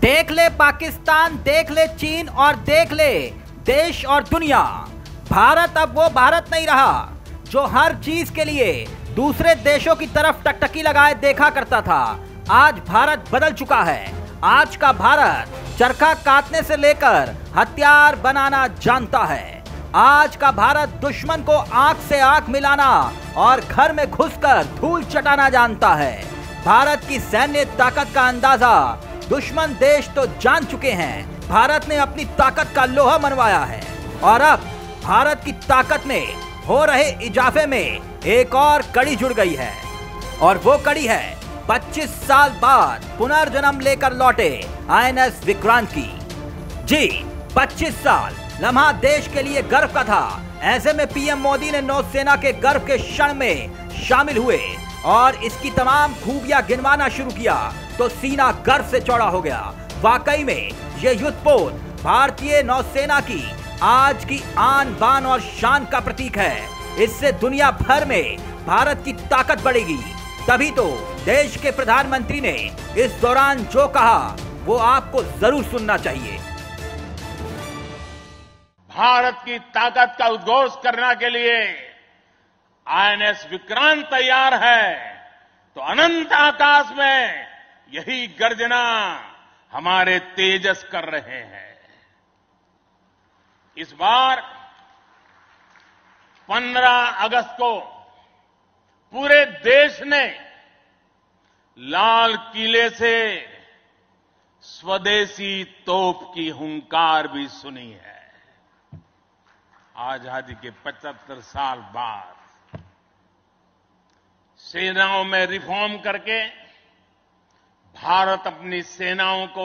देख ले पाकिस्तान, देख ले चीन और देख ले देश और दुनिया। भारत अब वो भारत नहीं रहा जो हर चीज के लिए दूसरे देशों की तरफ टकटकी लगाए देखा करता था। आज भारत बदल चुका है। आज का भारत चरखा काटने से लेकर हथियार बनाना जानता है। आज का भारत दुश्मन को आंख से आंख मिलाना और घर में घुसकर धूल चटाना जानता है। भारत की सैन्य ताकत का अंदाजा दुश्मन देश तो जान चुके हैं। भारत ने अपनी ताकत का लोहा मनवाया है और अब भारत की ताकत में हो रहे इजाफे में एक और कड़ी जुड़ गई है और वो कड़ी है 25 साल बाद पुनर्जन्म लेकर लौटे आईएनएस विक्रांत की। जी 25 साल लम्हा देश के लिए गर्व का था। ऐसे में पीएम मोदी ने नौसेना के गर्व के क्षण में शामिल हुए और इसकी तमाम खूबियां गिनवाना शुरू किया तो सीना गर्व से चौड़ा हो गया। वाकई में ये युद्धपोत भारतीय नौसेना की आज की आन बान और शान का प्रतीक है। इससे दुनिया भर में भारत की ताकत बढ़ेगी। तभी तो देश के प्रधानमंत्री ने इस दौरान जो कहा वो आपको जरूर सुनना चाहिए। भारत की ताकत का उद्घोष करने के लिए आईएनएस विक्रांत तैयार है तो अनंत आकाश में यही गर्जना हमारे तेजस कर रहे हैं। इस बार 15 अगस्त को पूरे देश ने लाल किले से स्वदेशी तोप की हुंकार भी सुनी है। आजादी के 75 साल बाद सेनाओं में रिफॉर्म करके भारत अपनी सेनाओं को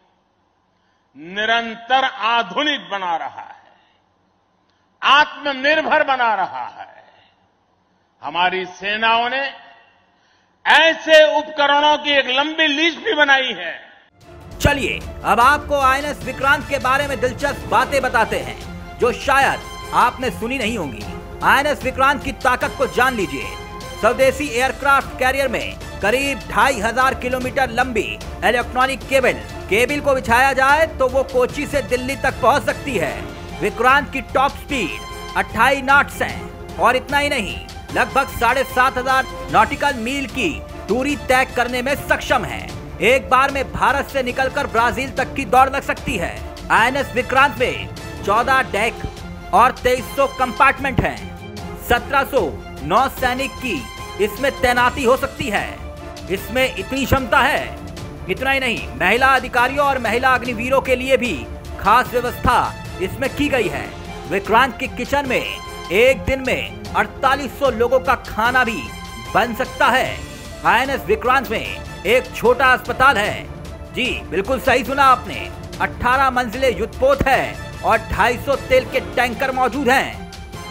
निरंतर आधुनिक बना रहा है, आत्मनिर्भर बना रहा है। हमारी सेनाओं ने ऐसे उपकरणों की एक लंबी लिस्ट भी बनाई है। चलिए अब आपको आईएनएस विक्रांत के बारे में दिलचस्प बातें बताते हैं जो शायद आपने सुनी नहीं होंगी। आईएनएस विक्रांत की ताकत को जान लीजिए। स्वदेशी एयरक्राफ्ट कैरियर में करीब 2500 किलोमीटर लंबी इलेक्ट्रॉनिक केबल को बिछाया जाए तो वो कोच्चि से दिल्ली तक पहुंच सकती है। विक्रांत की टॉप स्पीड 28 नॉट्स है और इतना ही नहीं, लगभग 7500 नॉटिकल मील की दूरी तय करने में सक्षम है। एक बार में भारत से निकलकर ब्राजील तक की दौड़ लग सकती है। आईएनएस विक्रांत में 14 डेक और 2300 कंपार्टमेंट हैं। 1700 नौसैनिक की इसमें तैनाती हो सकती है। इसमें इतनी क्षमता है। इतना ही नहीं, महिला अधिकारियों और महिला अग्निवीरों के लिए भी खास व्यवस्था इसमें की गई है। विक्रांत के किचन में एक दिन में 4800 लोगों का खाना भी बन सकता है। आईएनएस विक्रांत में एक छोटा अस्पताल है। जी बिल्कुल सही सुना आपने। 18 मंजिले युद्धपोत है और 250 तेल के टैंकर मौजूद हैं।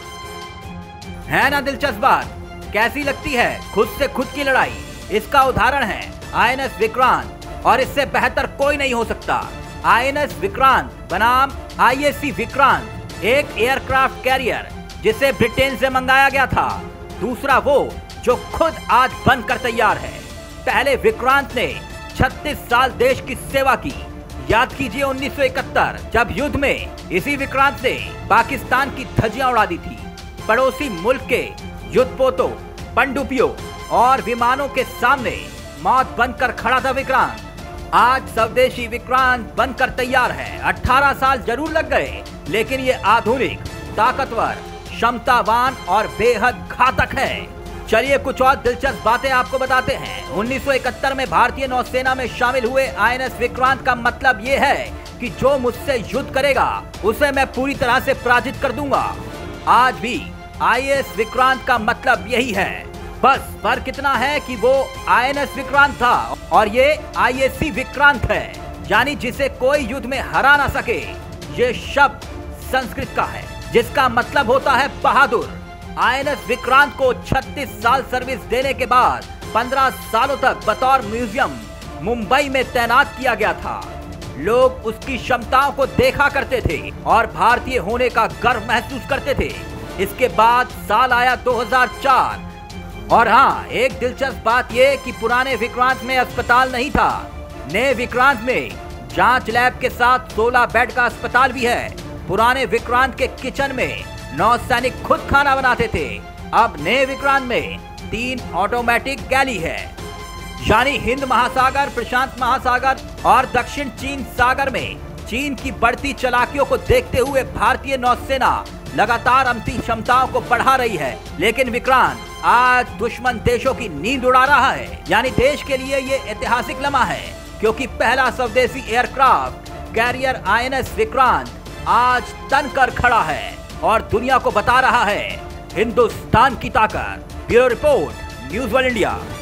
है ना दिलचस्प बात? कैसी लगती है खुद से खुद की लड़ाई? इसका उदाहरण है आईएनएस विक्रांत और इससे बेहतर कोई नहीं हो सकता। आईएनएस विक्रांत बनाम आईएसी विक्रांत, एक एयरक्राफ्ट कैरियर जिसे ब्रिटेन से मंगाया गया था, दूसरा वो जो खुद आज बनकर तैयार है। पहले विक्रांत ने 36 साल देश की सेवा की। याद कीजिए 1971 जब युद्ध में इसी विक्रांत ने पाकिस्तान की धज्जियां उड़ा दी थी। पड़ोसी मुल्क के युद्धपोतों, पनडुब्बियों और विमानों के सामने मौत बनकर खड़ा था विक्रांत। आज स्वदेशी विक्रांत बनकर तैयार है। 18 साल जरूर लग गए लेकिन ये आधुनिक, ताकतवर, क्षमतावान और बेहद घातक है। चलिए कुछ और दिलचस्प बातें आपको बताते हैं। 1971 में भारतीय नौसेना में शामिल हुए आईएनएस विक्रांत का मतलब ये है कि जो मुझसे युद्ध करेगा उसे मैं पूरी तरह से पराजित कर दूंगा। आज भी आईएएस विक्रांत का मतलब यही है। बस फर्क इतना है कि वो आईएनएस विक्रांत था और ये आईएसी विक्रांत है, यानी जिसे कोई युद्ध में हरा ना सके। ये शब्द संस्कृत का है जिसका मतलब होता है बहादुर। आईएनएस विक्रांत को 36 साल सर्विस देने के बाद 15 सालों तक बतौर म्यूजियम मुंबई में तैनात किया गया था। लोग उसकी क्षमताओं को देखा करते थे और भारतीय होने का गर्व महसूस करते थे। इसके बाद साल आया 2004 और हाँ, एक दिलचस्प बात यह कि पुराने विक्रांत में अस्पताल नहीं था। नए विक्रांत में जांच लैब के साथ 16 बेड का अस्पताल भी है। पुराने विक्रांत के किचन में नौसैनिक खुद खाना बनाते थे। अब नए विक्रांत में 3 ऑटोमेटिक गैली है। यानी हिंद महासागर, प्रशांत महासागर और दक्षिण चीन सागर में चीन की बढ़ती चालाकियों को देखते हुए भारतीय नौसेना लगातार अपनी क्षमताओं को बढ़ा रही है। लेकिन विक्रांत आज दुश्मन देशों की नींद उड़ा रहा है। यानी देश के लिए ये ऐतिहासिक लम्हा है, क्योंकि पहला स्वदेशी एयरक्राफ्ट कैरियर INS विक्रांत आज तन कर खड़ा है और दुनिया को बता रहा है हिंदुस्तान की ताकत। Bureau report, news world India.